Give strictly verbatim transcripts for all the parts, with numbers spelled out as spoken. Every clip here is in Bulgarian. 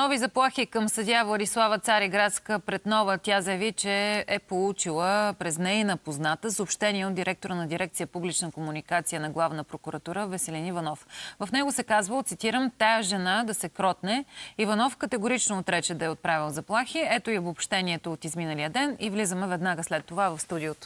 Нови заплахи към съдия Владислава Цариградска пред Нова. Тя заяви, че е получила през нейна позната съобщение от директора на дирекция публична комуникация на Главна прокуратура Веселин Иванов. В него се казва, цитирам, тая жена да се кротне. Иванов категорично отрече да е отправил заплахи. Ето и обобщението от изминалия ден и влизаме веднага след това в студиото.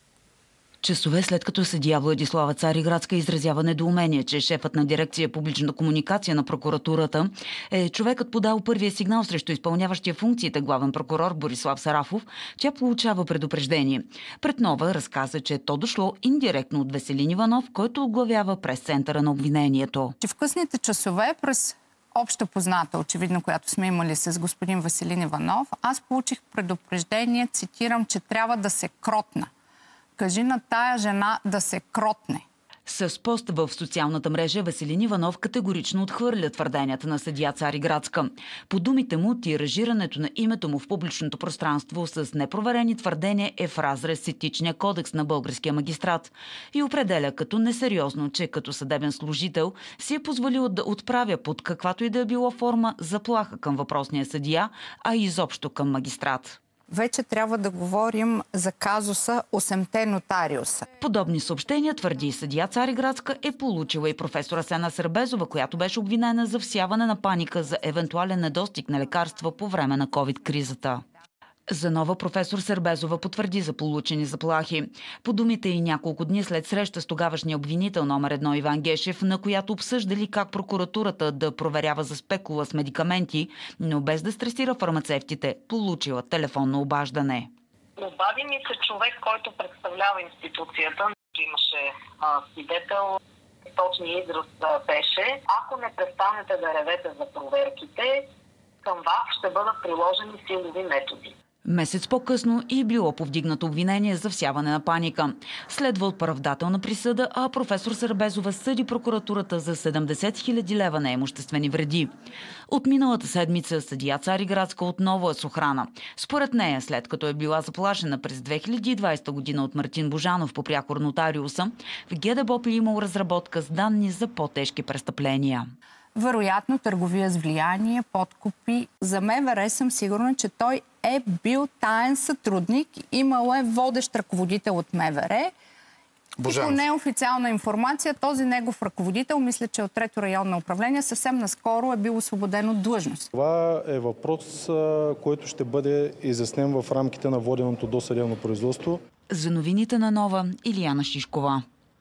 Часове след като съдия Владислава Цариградска изразява недоумение, че шефът на дирекция публична комуникация на прокуратурата е човекът подал първия сигнал срещу изпълняващия функциите главен прокурор Борислав Сарафов, тя получава предупреждение. Пред Нова разказа, че то дошло индиректно от Веселин Иванов, който оглавява прес-центъра на обвинението. В късните часове през обща позната, очевидно, която сме имали с господин Веселин Иванов, аз получих предупреждение, цитирам, че трябва да се кротна. Кажи на тая жена да се кротне. С пост в социалната мрежа Веселин Иванов категорично отхвърля твърденията на съдия Цариградска. По думите му, тиражирането на името му в публичното пространство с непроверени твърдения е в разрез с етичния кодекс на българския магистрат и определя като несериозно, че като съдебен служител си е позволил да отправя под каквато и да е било форма заплаха към въпросния съдия, а изобщо към магистрат. Вече трябва да говорим за казуса осемте нотариуса. Подобни съобщения, твърди съдия Цариградска, е получила и професор Асена Сербезова, която беше обвинена за всяване на паника за евентуален недостиг на лекарства по време на ковид-кризата. За Нова професор Сербезова потвърди за получени заплахи. По думите и няколко дни след среща с тогавашния обвинител номер едно Иван Гешев, на която обсъждали как прокуратурата да проверява за спекула с медикаменти, но без да стресира фармацевтите, получила телефонно обаждане. Обади ми се човек, който представлява институцията. Имаше а, свидетел, точния израз беше: ако не престанете да ревете за проверките, към вас ще бъдат приложени силови методи. Месец по-късно и било повдигнато обвинение за всяване на паника. Следва оправдателна присъда, а професор Сербезова съди прокуратурата за седемдесет хиляди лева неимуществени вреди. От миналата седмица съдия Цариградска отново е с охрана. Според нея, след като е била заплашена през две хиляди и двадесета година от Мартин Божанов по прякор нотариуса, в ГДБОП ли имал разработка с данни за по-тежки престъпления. Вероятно търговия с влияние, подкупи. За МВР съм сигурна, че той е бил таен сътрудник, имал е водещ ръководител от МВР. Божанов. И по неофициална информация, този негов ръководител, мисля, че от трето районно управление, съвсем наскоро е бил освободен от длъжност. Това е въпрос, който ще бъде изяснен в рамките на воденото досъдебно производство. За новините на Нова, Илияна Шишкова.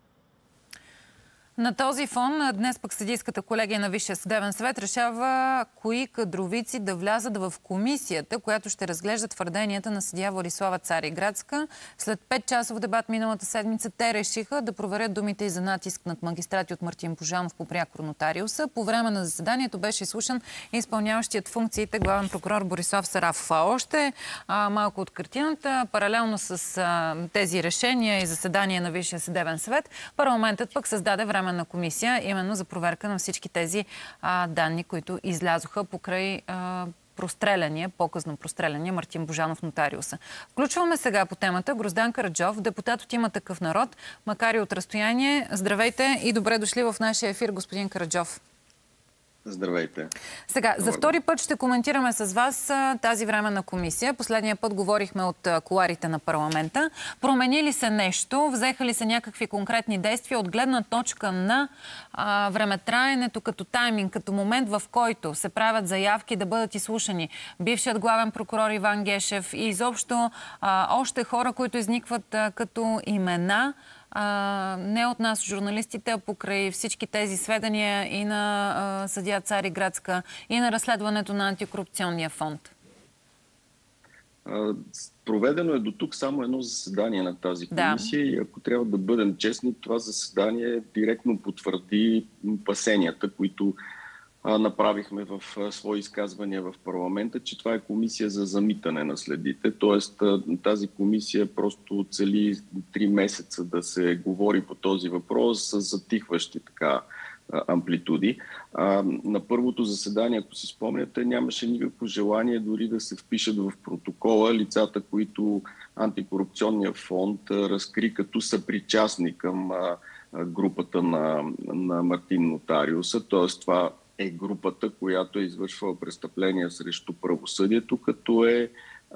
На този фон днес пък съдийската колегия на Висшия съдебен съвет решава кои кадровици да влязат в комисията, която ще разглежда твърденията на съдия Владислава Цариградска. След петчасов дебат миналата седмица те решиха да проверят думите и за натиск над магистрати от Мартин Божанов по прякор нотариуса. По време на заседанието беше изслушан изпълняващият функциите главен прокурор Борислав Сарафов. А още а, малко от картината, паралелно с а, тези решения и заседания на Висшия съдебен съвет, парламентът пък създаде време на комисия, именно за проверка на всички тези а, данни, които излязоха покрай а, простреляния, по-късно простреляния Мартин Божанов нотариуса. Включваме сега по темата Гроздан Караджов, депутат от Има такъв народ, макар и от разстояние. Здравейте и добре дошли в нашия ефир, господин Караджов. Здравейте. Сега, за втори път ще коментираме с вас тази временна комисия. Последния път говорихме от кулоарите на парламента. Промени ли се нещо? Взеха ли се някакви конкретни действия от гледна точка на а, времетраенето като тайминг, като момент, в който се правят заявки да бъдат изслушани бившият главен прокурор Иван Гешев и изобщо а, още хора, които изникват а, като имена, А, не от нас, журналистите, а покрай всички тези сведения и на а, съдия Цариградска, и на разследването на антикорупционния фонд? А, проведено е до тук само едно заседание на тази комисия, да. И ако трябва да бъдем честни, това заседание директно потвърди опасенията, които а, направихме в а, свои изказвания в парламента, че това е комисия за замитане на следите. Тоест а, тази комисия просто цели три месеца да се говори по този въпрос с затихващи така а, амплитуди. А, на първото заседание, ако си спомняте, нямаше никакво желание дори да се впишат в протокола лицата, които антикорупционния фонд а, разкри като съпричастни към а, групата на, на Мартин Нотариуса. Т.е. това е групата, която е извършвала престъпления срещу правосъдието, като е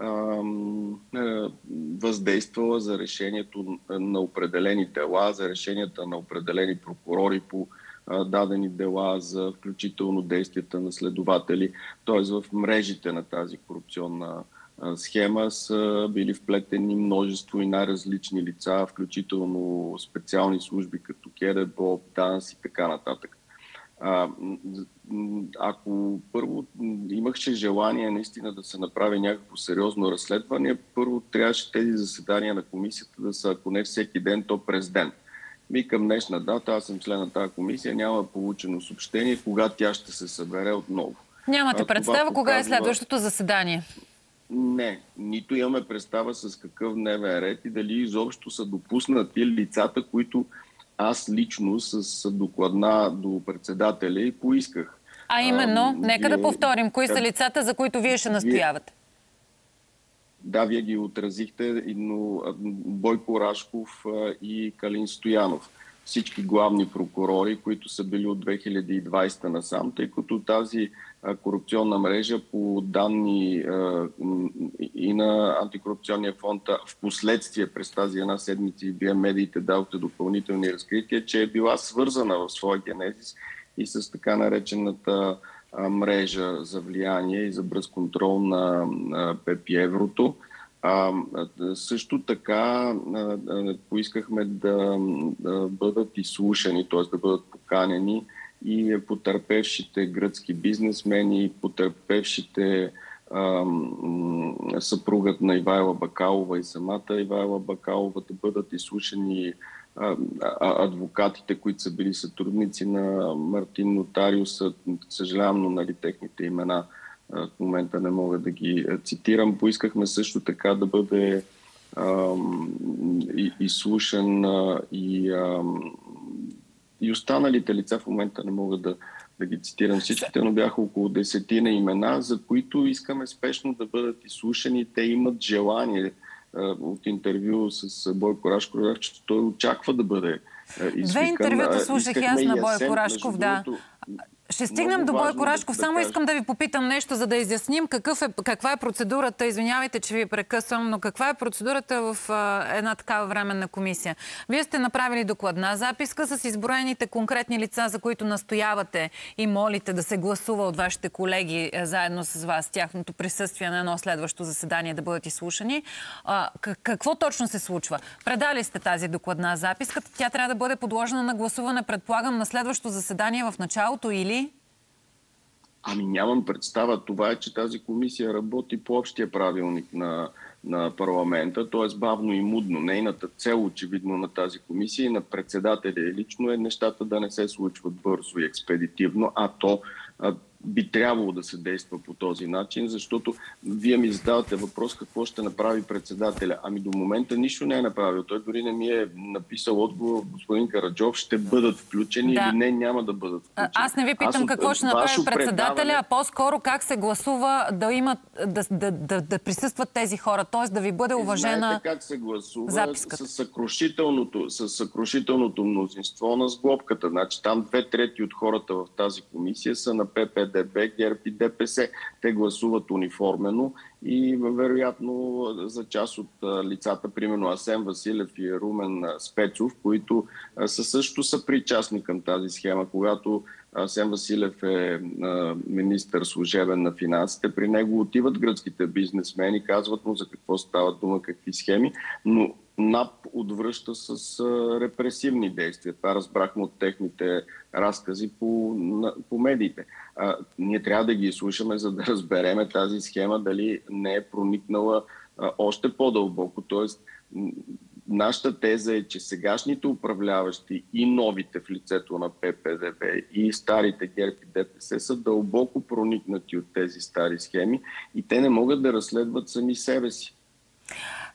въздействала за решението на определени дела, за решенията на определени прокурори по дадени дела, за включително действията на следователи. Т.е. в мрежите на тази корупционна схема са били вплетени множество и най-различни лица, включително специални служби като КЕДЕБОП, ДАНС и така нататък. А, ако първо имахше желание наистина да се направи някакво сериозно разследване, първо трябваше тези заседания на комисията да са, ако не всеки ден, то през ден. И към днешна дата, аз съм член на тази комисия, няма получено съобщение кога тя ще се събере отново. Нямате а, представа показва... кога е следващото заседание? Не, нито имаме представа с какъв дневен ред и дали изобщо са допуснати лицата, които аз лично с докладна до председателя и поисках. А именно, а, нека вие... да повторим, кои са лицата, за които вие ще настоявате? Да, вие ги отразихте, но Бойко Рашков и Калин Стоянов. Всички главни прокурори, които са били от две хиляди и двадесета насам, тъй като тази корупционна мрежа по данни и на Антикорупционния фонд в последствие през тази една седмица и вие медиите дадохте допълнителни разкрития, че е била свързана в своя генезис и с така наречената мрежа за влияние и за бърз контрол на ПЕП и Еврото. А, също така а, поискахме да, да бъдат изслушани, т.е. да бъдат поканени и потърпевшите гръцки бизнесмени, потърпевшите а, съпругът на Ивайла Бакалова и самата Ивайла Бакалова, да бъдат изслушани а, а, адвокатите, които са били сътрудници на Мартин Нотариус. Съжалявам, но нали, техните имена в момента не мога да ги цитирам. Поискахме също така да бъде ам, и, изслушан а, и, ам, и останалите лица, в момента не мога да, да ги цитирам всичките, но бяха около десетина имена, за които искаме спешно да бъдат изслушани. Те имат желание. От интервю с Бойко Рашков, че той очаква да бъде извикан. Две интервюта слушах и аз на Бойко Рашков, да. Ще стигнем до Бойко Рашков. Да, Само да искам да ви попитам нещо, за да изясним какъв е, каква е процедурата. Извинявайте, че ви прекъсвам, но каква е процедурата в а, една такава временна комисия? Вие сте направили докладна записка с изброените конкретни лица, за които настоявате и молите да се гласува от вашите колеги а, заедно с вас, тяхното присъствие на едно следващо заседание да бъдат изслушани. А, какво точно се случва? Предали сте тази докладна записка. Тя трябва да бъде подложена на гласуване, предполагам, на следващото заседание в началото или? Ами нямам представа. Това е, че тази комисия работи по общия правилник на, на парламента, т.е. бавно и мудно. Нейната цел, очевидно, на тази комисия и на председателя лично е нещата да не се случват бързо и експедитивно, а то а, би трябвало да се действа по този начин, защото вие ми задавате въпрос какво ще направи председателя. Ами до момента нищо не е направил. Той дори не ми е написал отговор, господин Караджов, ще бъдат включени да. Или не, няма да бъдат включени. Аз не ви питам от, какво ще направи председателя, предаване... а по-скоро как се гласува да имат, да, да, да, да присъстват тези хора, т.е. да ви бъде уважена Знаете как се гласува записката. С съкрушителното, с съкрушителното мнозинство на сглобката. Значи там две трети от хората в тази комисия са на ППДБ, ГЕРБ и ДПС. Те гласуват униформено и вероятно за част от лицата, примерно Асен Василев и Румен Спецов, които са също са причастни към тази схема. Когато Асен Василев е министър служебен на финансите, при него отиват гръцките бизнесмени, казват му за какво става дума, какви схеми, но НАП отвръща с репресивни действия. Това разбрахме от техните разкази по, по медиите. А, ние трябва да ги изслушаме, за да разбереме тази схема дали не е проникнала а, още по-дълбоко. Тоест, нашата теза е, че сегашните управляващи и новите в лицето на ППДБ и старите ГЕРБ и ДПС са дълбоко проникнати от тези стари схеми и те не могат да разследват сами себе си.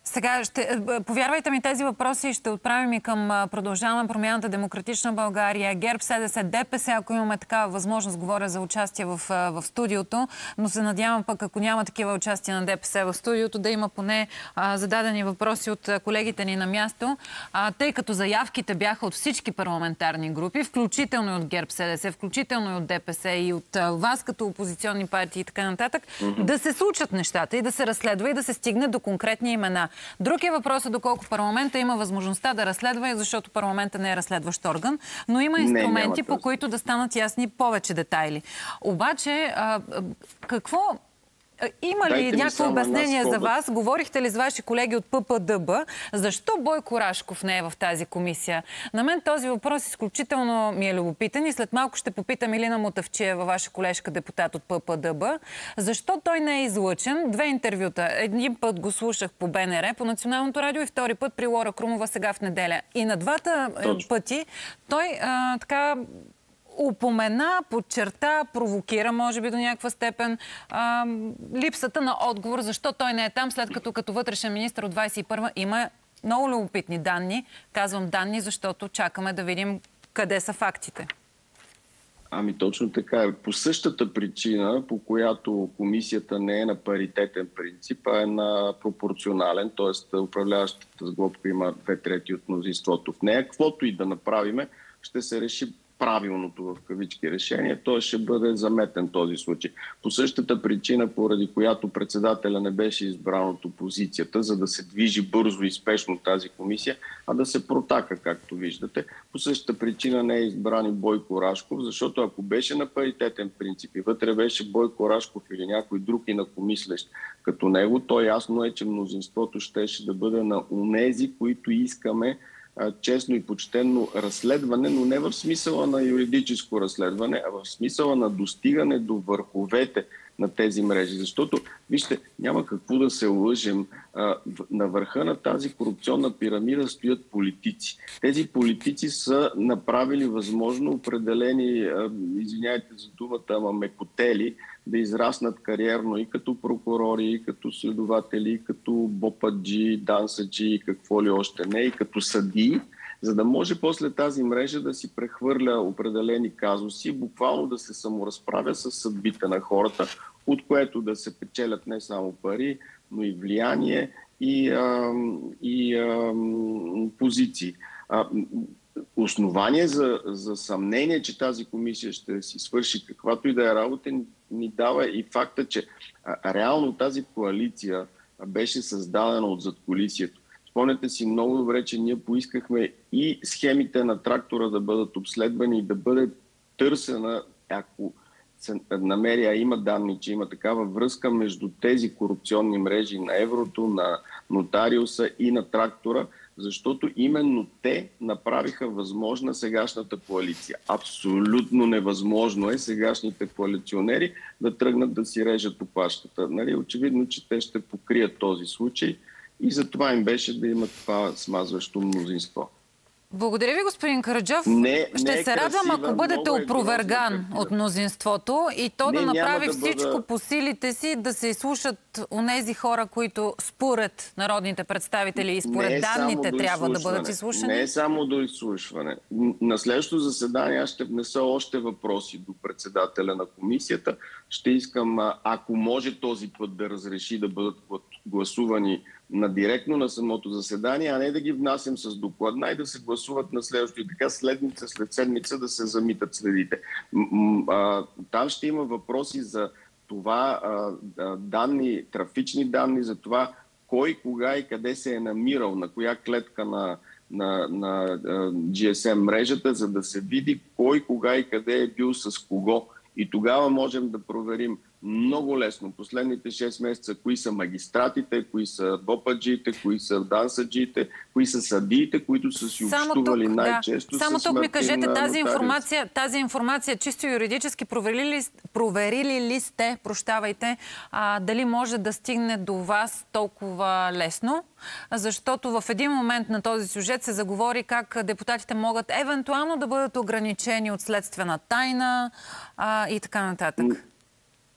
Сега, ще, повярвайте ми, тези въпроси ще отправим и към Продължаваме промяната, Демократична България, ГЕРБ, СДС, ДПС, ако имаме такава възможност, говоря за участие в, в студиото, но се надявам пък, ако няма такива участия на ДПС в студиото, да има поне а, зададени въпроси от колегите ни на място, а, тъй като заявките бяха от всички парламентарни групи, включително и от ГЕРБ, СДС, включително и от ДПС и от а, вас като опозиционни партии и така нататък, mm-hmm. да се случат нещата и да се разследва и да се стигне до конкретни имена. Друг е въпросът доколко парламента има възможността да разследва, защото парламента не е разследващ орган, но има инструменти, не, по които да станат ясни повече детайли. Обаче, а, какво... Има ли Дайте някакво обяснение за вас? Говорихте ли с ваши колеги от П П Д Б? Защо Бойко Рашков не е в тази комисия? На мен този въпрос изключително ми е любопитен и след малко ще попитам Илина Мутафчиева, ваша колежка депутат от П П Д Б. Защо той не е излъчен? Две интервюта. Един път го слушах по Б Н Р, по Националното радио и втори път при Лора Крумова сега в неделя. И на двата Точно. пъти той а, така... упомена, подчерта, провокира, може би до някаква степен, а, липсата на отговор, защо той не е там, след като като вътрешен министър от двадесет и първа има много любопитни данни. Казвам данни, защото чакаме да видим къде са фактите. Ами точно така е. По същата причина, по която комисията не е на паритетен принцип, а е на пропорционален, т.е. управляващата сглобка има две трети от мнозинството в нея. Каквото и да направиме, ще се реши правилното в кавички решение, той ще бъде заметен този случай. По същата причина, поради която председателя не беше избран от опозицията, за да се движи бързо и спешно тази комисия, а да се протака, както виждате. По същата причина не е избран и Бойко Рашков, защото ако беше на паритетен принцип и вътре беше Бойко Рашков или някой друг инакомислещ като него, то ясно е, че мнозинството щеше да бъде на онези, които искаме честно и почтенно разследване, но не в смисъла на юридическо разследване, а в смисъла на достигане до върховете на тези мрежи. Защото, вижте, няма какво да се лъжем. На върха на тази корупционна пирамида стоят политици. Тези политици са направили възможно определени, извиняйте за думата, ама мекотели, да израснат кариерно и като прокурори, и като следователи, и като бопаджи, дансаджи, и какво ли още не, и като съдии, за да може после тази мрежа да си прехвърля определени казуси, буквално да се саморазправя с съдбите на хората, от което да се печелят не само пари, но и влияние и, а, и а, позиции. А, основание за, за съмнение, че тази комисия ще си свърши каквато и да е работа, ни, ни дава и факта, че а, реално тази коалиция беше създадена от задкулисието. Спомняте си много добре, че ние поискахме и схемите на трактора да бъдат обследвани и да бъде търсена, ако се намери, а има данни, че има такава връзка между тези корупционни мрежи на Еврото, на Нотариуса и на трактора, защото именно те направиха възможна сегашната коалиция. Абсолютно невъзможно е сегашните коалиционери да тръгнат да си режат опашката. Нали? Очевидно, че те ще покрият този случай и затова им беше да имат това смазващо мнозинство. Благодаря ви, господин Караджов. Не, Ще не е се радвам, красива, ако бъдете е опроверган грозна, от мнозинството и то не, да направи да всичко бъда... по силите си да се изслушат онези хора, които според народните представители и според е данните трябва да бъдат изслушани. Не е само до изслушване. На следващото заседание аз ще внеса още въпроси до председателя на комисията. Ще искам, ако може този път да разреши да бъдат гласувани на директно на самото заседание, а не да ги внасям с докладна и да се гласуват на следващото и така следница след седмица да се замитат следите. Там ще има въпроси за това, данни, трафични данни, за това кой, кога и къде се е намирал, на коя клетка на, на, на Джи Ес Ем мрежата, за да се види кой, кога и къде е бил с кого. И тогава можем да проверим много лесно последните шест месеца кои са магистратите, кои са бопаджиите, кои са дансаджиите, кои са съдиите, които са си общували най-често. Да. Само тук ми кажете, тази информация, тази информация чисто юридически проверили ли, проверили ли сте, прощавайте, а, дали може да стигне до вас толкова лесно? Защото в един момент на този сюжет се заговори как депутатите могат евентуално да бъдат ограничени от следствена тайна а, и така нататък.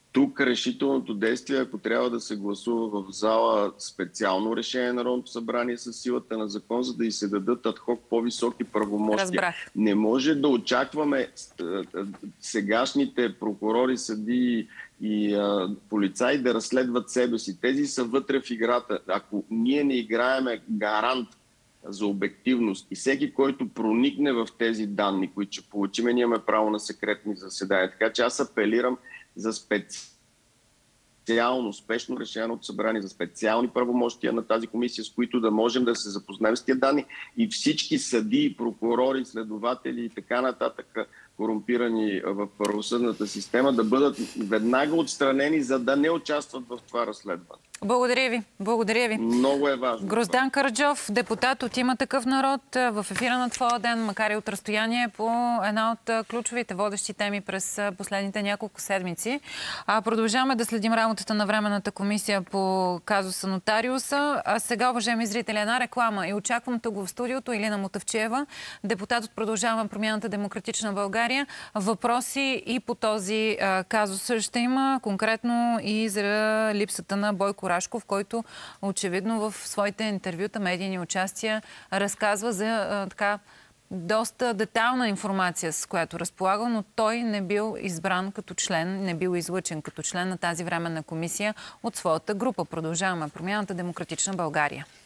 Тук решителното действие, ако трябва да се гласува в зала специално решение на Народното събрание с силата на закон, за да и се дадат адхок по-високи правомощия. Разбрах. Не може да очакваме сегашните прокурори, съдии и а, полицаи да разследват себе си. Тези са вътре в играта. Ако ние не играеме гарант за обективност и всеки, който проникне в тези данни, които ще получим, ние имаме право на секретни заседания. Така че аз апелирам за специално, спешно решение от събрание, за специални правомощия на тази комисия, с които да можем да се запознаем с тия данни и всички съдии, прокурори, следователи и така нататък, корумпирани в правосъдната система, да бъдат веднага отстранени, за да не участват в това разследване. Благодаря ви. Благодаря ви. Много е важно. Гроздан Караджов, депутат от Има такъв народ, в ефира на Твоя ден, макар и от разстояние, по една от ключовите водещи теми през последните няколко седмици. А продължаваме да следим работата на Временната комисия по казуса Нотариуса. А сега, уважаеми зрители, една реклама и очаквам тук в студиото Илина Мутавчиева, депутат от Продължаваме промяната Демократична България. Въпроси и по този а, казус ще има, конкретно и за липсата на Бойко Рашков, който очевидно в своите интервюта, медийни участия разказва за а, така доста детайлна информация, с която разполага, но той не бил избран като член, не бил излъчен като член на тази временна комисия от своята група. Продължаваме промяната Демократична България.